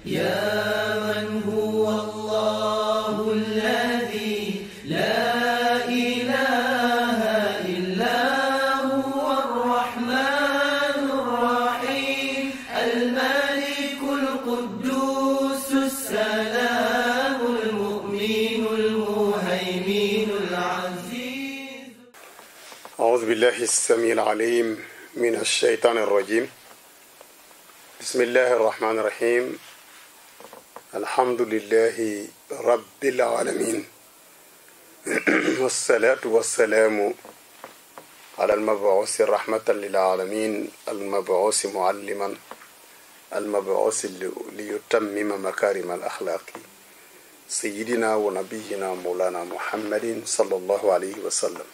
يا من هو الله الذي لا إله إلا هو الرحمن الرحيم الملك القدوس السلام المؤمن المهيمن العزيز. أعوذ بالله السميع العليم من الشيطان الرجيم. بسم الله الرحمن الرحيم. الحمد لله رب العالمين والصلاة والسلام على المبعوث رحمة للعالمين المبعوث معلما المبعوث ليتمم مكارم الأخلاق سيدنا ونبينا مولانا محمد صلى الله عليه وسلم.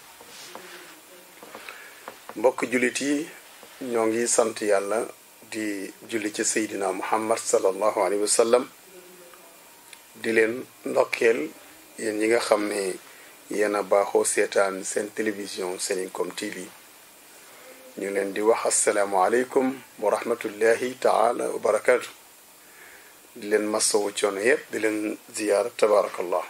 mbokk jullit yi ñoo ngi sant yàlla di julli ci seydina muhammad sallallahu alayhi wa sallam di leen ndokkeel yéen ñi nga xam ne yéen a baaxoo seetaan seen télévision Seninkom TV ñu leen di wax asalaamualeykum wa rahmatullahi taala wa barakaatu di leen masawu coono yëpp di leen ziyaara tabarakallah.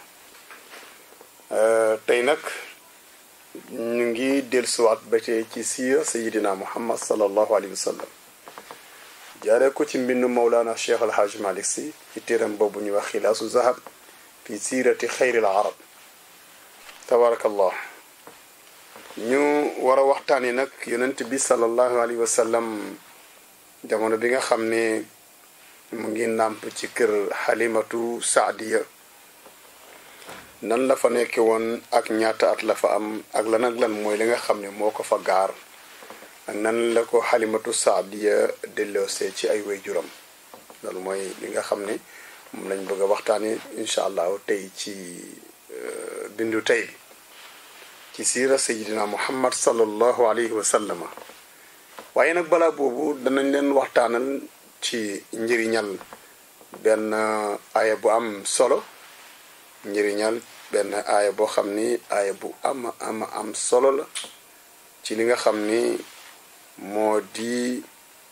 tey nag ñu ngi dellusiwaat ba tey ci siira sayidina muhammad sallallahu alayhi wa sallam jaaree ko ci mbindu mawlaana cheikh alhaaj malik si ci téeram boobu ñu wax xilaasu zahab fi siirati xayril arab tabarakallah. ñu war a waxtaani nag yonent bi sallallahu alayhi wa sallam jamono bi nga xam ne mu ngi nàmp ci kër xalimatu saadiya nan la fa nekke woon ak ñaata at la fa am ak lan mooy li nga xam ne moo ko fa gaar ak nan la ko xalimatu saadiya delloosee ci ay waajuram. loolu mooy li nga xam ne moom lañ bëgg a waxtaane incha allahu tey ci bindu tey bi ci siira sayidina muhammad sallallahu alayhi wa sallama. waaye nag balaa boobu danañ leen waxtaanal ci njëriñal benn aaya bu am solo njëriñal benn aaya boo xam ni aaya bu am solo la ci li nga xam ni moo di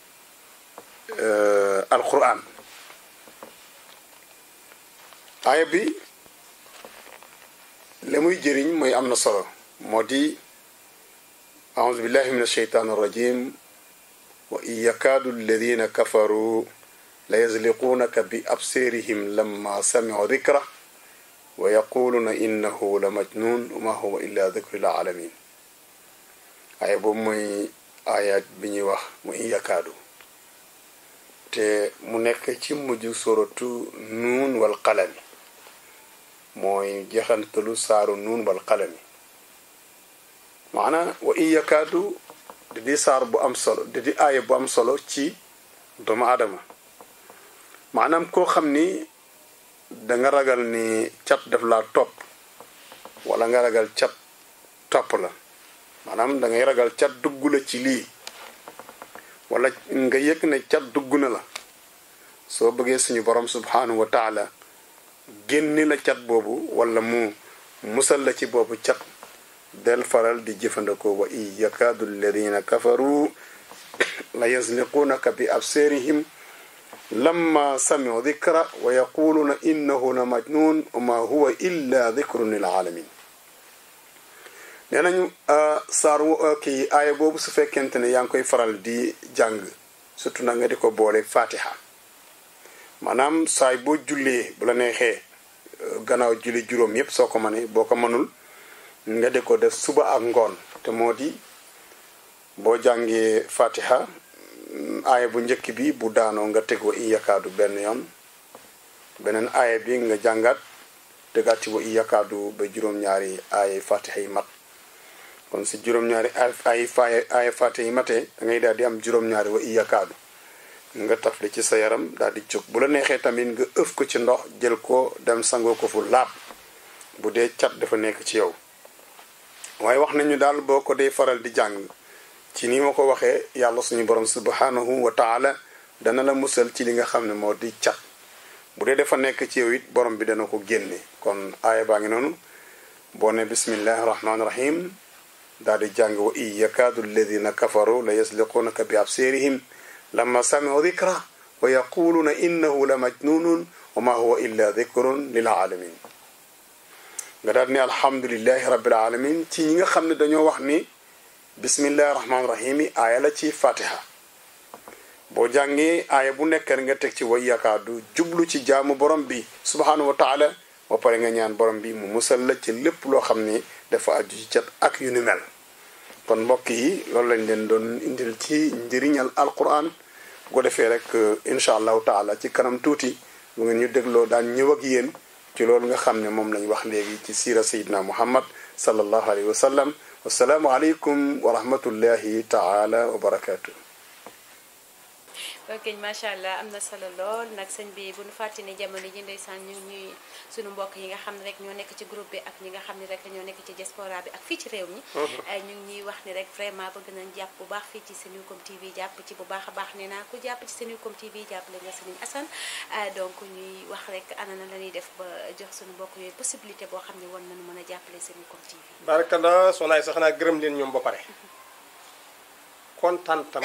alquran. aaya bi la muy jëriñ mooy am na solo moo di auzu billahi min alsheytaan arrajim wa in yakaadu alladina kafaru la yazliquunaka bi absirihim lamma samicu dikra wa yaquluuna innahu la majnun wa ma huwa illa dikru lil alamin. aaya boobu mooy ayat bi ñuy wax mu in yakaadu te mu nekk ci mujj suratu nuun wal qalami mooy jeexantalu saaru nuun wal qalami. maanaam wa in yakaadu di di saar bu am solo di di aaya bu am solo ci doomu aadama. maanaam koo xam ni danga ragal ni cat daf laa topp wala nga ragal cat topp la maanaam dangay ragal cat dugg la ci lii wala nga yëg ne cat dugg na la soo bëggee suñu borom subhanahu wa taala génni la cat boobu wala mu musal la ci boobu cat del faral di jëfandikoo wa in yakaadu alladina kafaru la yazliquunaka bi absarihim lamma sami'u dhikra wa yaquluna innahu la majnun wa ma huwa illa dhikrun lil alamin. nee nañu kii aaya boobu su fekkente ne yaa ngi koy faral di jàng surtout nag nga di ko boole fatiha maanaam saay boo jullee bu la neexee gannaaw julli juróom yépp soo ko mënee boo ko mënul nga di ko def suba ak ngoon te moo di boo jàngee fatiha aaya bu njëkk bi bu daanoo nga teg wa in yakaadu benn yoon beneen aaya bi nga jàngaat tegaat ci wa in yakaadu ba juróom-ñaari aaya fatiha yi mat. kon si juróom-ñaari aaya fatiha yi matee da ngay daal di am juróom-ñaari wa in yakaadu nga tafli ci sa yaram daal di jóg bu la neexee tamit nga ëf ko ci ndox jël ko dem sangoo ko fu laab bu dee cat dafa nekk ci yow. waaye wax nañu daal boo ko dee faral di jàng ci ni ma ko waxee yàlla suñu borom subhanahu wa taala dana la musal ci li nga xam ne moo di cat bu dee dafa nekk ci yow it borom bi dana ko génne. kon aaya baa ngi noonu boo ne bismillahi rahmaani rahim daal di jàng wa in yakaadu alladina kafaru la yasliquunaka bi absirihim lamma sami'u dhikra wa yaquluuna innahu la majnunun wa ma huwa illa dhikrun lil alamin nga daal ni alhamdulillahi rabbil alamin ci ñi nga xam ne dañoo wax ni bismillahi rahmaani rahim yi aaya la ci fatiha boo jàngee aaya bu nekk nga teg ci way yakaadu jublu ci jaamu borom bi subhanahu wa taala ba pare nga ñaan borom bi mu musal la ci lépp loo xam ni dafa aju ci cat ak yu ni mel kon mbokk yi loolu lañ leen doon indil ci njëriñal alquran bu ko defee rek incha allahu taala ci kanam tuuti bu ngeen ñu dégloo daan ñëw ak yéen ci loolu nga xam ne moom lañ wax léegi ci siira sayidna muhammad sallallahu alayhi wa sallam wassalaamu aleykum wa rahmatullahi taala wa barakatuh ok macha allah am na solo lool nag sëñ bi bu nu fàtte ni jamono ji ndeysaan ñu ñuy suñu mbokk yi nga xam ne rek ñoo nekk ci groupe bi ak ñi nga xam ne rek ñoo nekk ci diaspora bi ak fii ci réew mi ñu ngi ñuy wax ni rek vraiment bëgg nañ jàpp bu baax fii ci Senucom TV jàpp ci bu baax a baax nee naa ku jàpp ci Senucom TV jàppale nga Serigne Assane donc ñuy wax rek ana na la ñuy def ba jox suñu mbokk yooyu possibilité boo xam ne war nañu mën a jàppale Senucom TV. barakallah soxnaay sax naa gërëm leen ñoom ba pare kontaan tam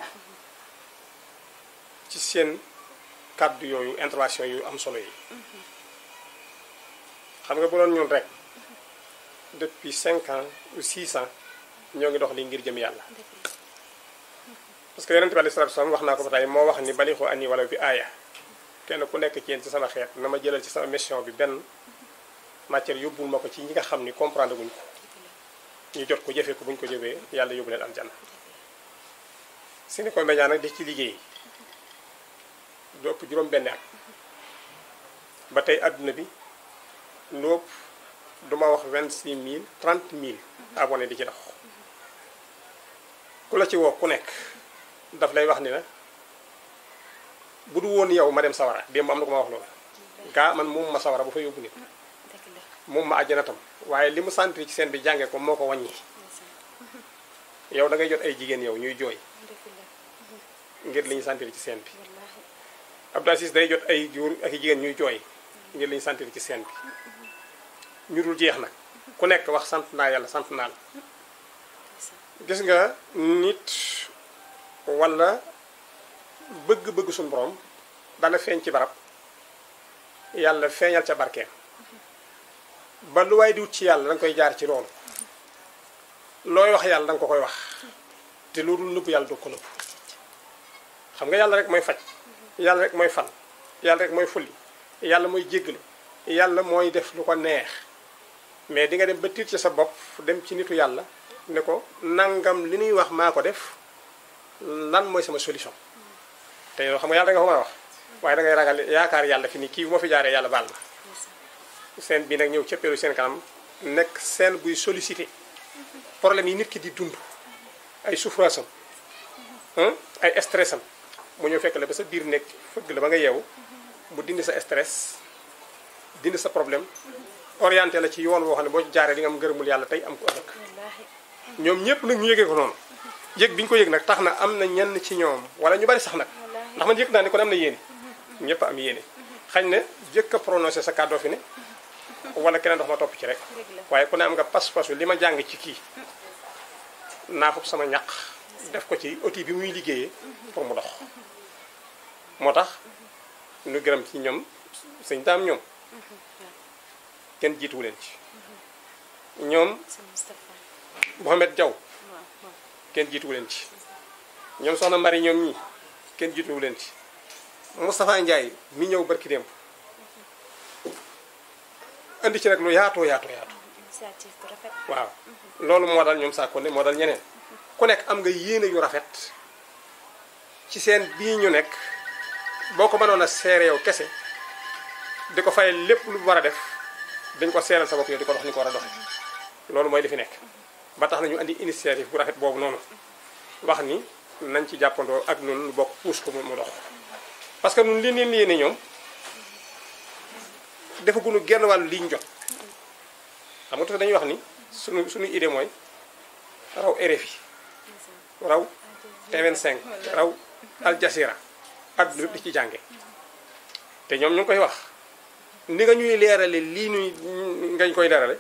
ci seen kàddu yooyu intervention yu am solo yi xam nga bu doon ñun rek depuis 5 ans ou 6 ans ñoo ngi dox li ngir jëm yàlla parce que yonent bi alayhi salaatu salaam wax naa ko ba tey moo wax ni balixu ani wala bi aaya kenn ku nekk ci yéen ci sama xeet na ma jëlal ci sama mission bi benn matière yóbbul ma ko ci ñi nga xam ni comprendre guñ ko ñu jot ko jëfee ko buñ ko jëfee yàlla yóbbu leen aljanna Senucom Média nag di ci liggéey lu ëpp juróom benn at ba tey àdduna bi lu ëpp duma wax 26 000 30 000 abonné di ci dox ku la ci woo ku nekk daf lay wax ni la bu du woon yow ma dem sawara démb am na ko ma wax loolu gaa man moom ma sawara bu fa yóbbu nit moom ma àjjana tam waaye li mu sentir ci seen bi jàngee ko moo ko wàññi yow da ngay jot ay jigéen yow ñuy jooy ngir li ñu sentir ci seen bi Abdou Aziz day jot ay góor ak jigéen ñuy jooy ngir li ñu sentir ci seen bi ñu dul jeex nag ku nekk wax sant naa yàlla sant naa la gis nga nit wala bëgg-bëgg suñu borom dana feeñ ci barab yàlla feeñal ca barkeem ba lu waay di wut ci yàlla danga koy jaar ci loolu looy wax yàlla danga ko koy wax te loolu nëbb yàlla doo ko nëbb xam nga yàlla rek mooy faj yàlla rek mooy fal yàlla rek mooy fulli yàlla mooy jéggale yàlla mooy def lu ko neex mais di nga dem ba tiit ci sa bopp dem ci nitu yàlla ne ko nangam li ñuy wax maa ko def lan mooy sama solution te yow xam nga yàlla da nga ko mën a wax waaye da ngay ragal yaakaar yàlla fi ni kii bu ma fi jaaree yàlla baal na seen bi nag ñëw cëppeelu seen kanam nekk seen buy sollicité problème yi nit ki di dund ay souffrance am ay stress am mu ñëw fekk la ba sa biir nekk fëgg la ba nga yeewu mu dindi sa stress dindi sa problème orienté la ci yoon boo xam ne boo ci jaaree di nga am ngërëmul yàlla tey am ko ëllëg ñoom ñëpp nag ñu yëgee ko noonu yëg bi ñu ko yëg nag tax na am na ñenn ci ñoom wala ñu bari sax nag ndax man yëg naa ne kon am na yéene ñëpp am yéene xañ ne jëkk a prononcé sa kàddoo fi ne wala keneen dox ma topp ci rek waaye ku ne am nga pas-pasu li ma jàng ci kii naa fop sama ñaq def ko ci outil bi muy liggéeyee pour mu dox moo tax ñu gërëm ci ñoom sëñ daam ñoom kenn jiituwu leen ci ñoom Mohamed Diaw kenn jiituwu leen ci ñoom soxna Mari ñoom ñii kenn jiituwu leen ci Moustapha Ndiaye mi ñëw barki démb indi ci rek lu yaatoo waaw loolu moo dal ñoom Sakone moo dal ñeneen ku nekk am nga yéene yu rafet ci seen bii ñu nekk boo ko mënoon a seere yow kese di ko fay lépp lu war a def dañ ko seeral sa bopp yow di ko dox ni ko war a doxe loolu mooy li fi nekk ba tax na ñu andi initiative bu rafet boobu noonu wax ni nañ ci jàppandoo ak ñun lu bokk puus ko mu dox parce que ñun li leen yéene ñoom defaguñu genn wàllu liñ jot xam nga dañuy wax ni suñu idée mooy raw RFI raw T25 raw Al Jazeera àdduna di ci jànge te ñoom ñu ngi koy wax ni nga ñuy leerale lii ñuy ngañ koy leerale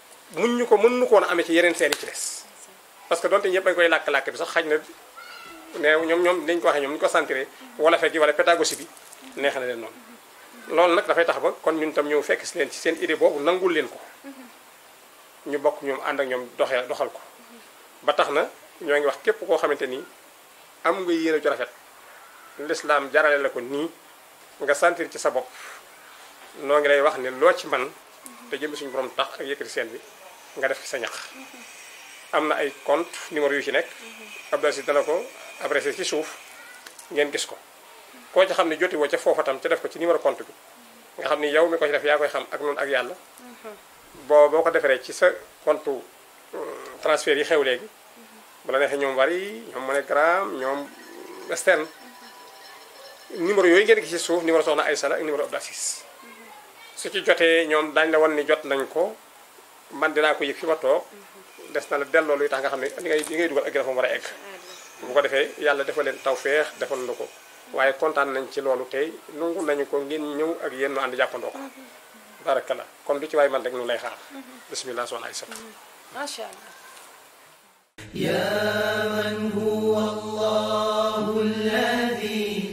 mën ñu ko woon a amee ci yeneen seen yi ci des parce que donte ñëpp a koy làkk-làkk bi sax xaj na ne ñoom dañ ko waxee ñoom ñu ko sentiré wala fekk wala pédagogie bi neex na leen noonu loolu nag dafay tax ba kon ñun tam ñëw fekk si leen ci seen idée boobu nangul leen ko ñu bokk ñoom ànd ak ñoom doxal ko ba tax na ñoo ngi wax képp koo xamante ni am nga yéene ju rafet lislaam jarale la ko nii nga sentir ci sa bopp noo ngi lay wax ne loo ci man te jëm suñu borom tax ak yëkkati seen bi nga def ci sa ñax am na ay compte numéro yu ci nekk Abdou Si dana ko adressé ci suuf ngeen gis ko koo ci xam ne joti woo ca foofa tam ca def ko ci numéro compte bi nga xam ni yow mi ko ci def yaa koy xam ak noonu ak yàlla boo ko defaree ci sa compte transfert yi xew léegi bu la neexee ñoom Wari ñoom MoneyGram ñoom Western numéro yooyu ngeen gis ci suuf numéro soxna Aïssa la ak numéro Abdou Aziz su ci jotee ñoom daañu la wan ni jot nañ ko man dinaa ko yëg fi ma toog des na la delloo luy tax nga xam ne li ngay dugal ak dafa war a egg bu ko defee yàlla defal leen tawfeex defal na ko waaye kontaan nañ ci loolu tey nangu nañu ko ngeen ñëw ak yéen ñu ànd jàppandoo ko barakalla kon lu ci waay man rek ñu lay xaar bismillah soxna Aïssa macha allah يا من هو الله الذي